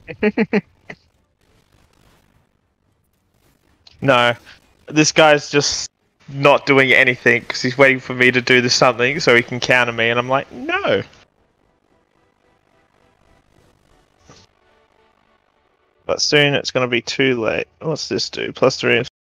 No, this guy's just not doing anything because he's waiting for me to do this something so he can counter me, and I'm like, no. But soon it's going to be too late. What's this do? +3.